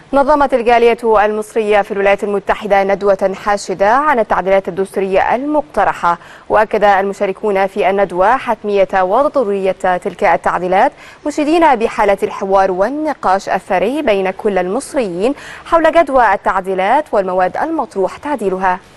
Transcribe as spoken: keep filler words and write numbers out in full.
نظمت الجالية المصرية في الولايات المتحدة ندوة حاشدة عن التعديلات الدستورية المقترحة، وأكد المشاركون في الندوة حتمية وضرورية تلك التعديلات، مشيدين بحالة الحوار والنقاش الثري بين كل المصريين حول جدوى التعديلات والمواد المطروح تعديلها.